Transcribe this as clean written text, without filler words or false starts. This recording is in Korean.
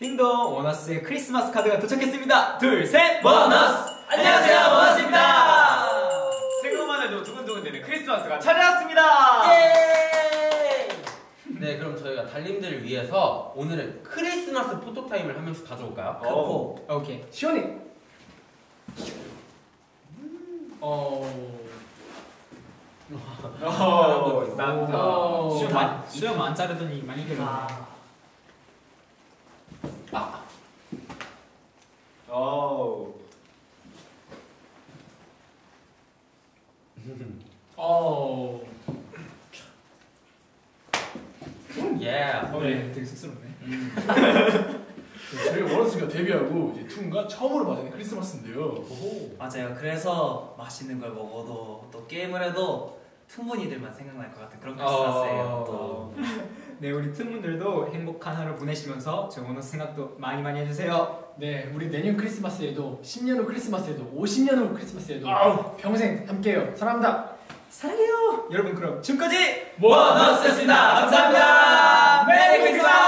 띵동 원어스의 크리스마스 카드가 도착했습니다. 둘, 셋! 원어스! 안녕하세요, 원어스입니다. 생각만 해도 두근두근되는 크리스마스가 찾아왔습니다. 예! 네, 그럼 저희가 달님들을 위해서 오늘은 크리스마스 포토타임을 한 명씩 가져올까요? 오. 오케이. 시원해. 산타. 수염 안 자르더니 많이 되네. 예. 네, 되게 쑥스럽네. 저희 원어스가 데뷔하고 이제 툰가 처음으로 맞이하는 크리스마스인데요. 맞아요. 그래서 맛있는 걸 먹어도 또 게임을 해도 툰분이들만 생각날 것 같은 그런 크리스마스예요. 또. 네, 우리 틈분들도 행복한 하루 보내시면서 저희 원어스 생각도 많이 해주세요. 네, 우리 내년 크리스마스에도 10년 후 크리스마스에도 50년 후 크리스마스에도 평생 함께해요. 사랑합니다. 사랑해요. 여러분 그럼 지금까지 원어스였습니다. 감사합니다. 메리 크리스마스.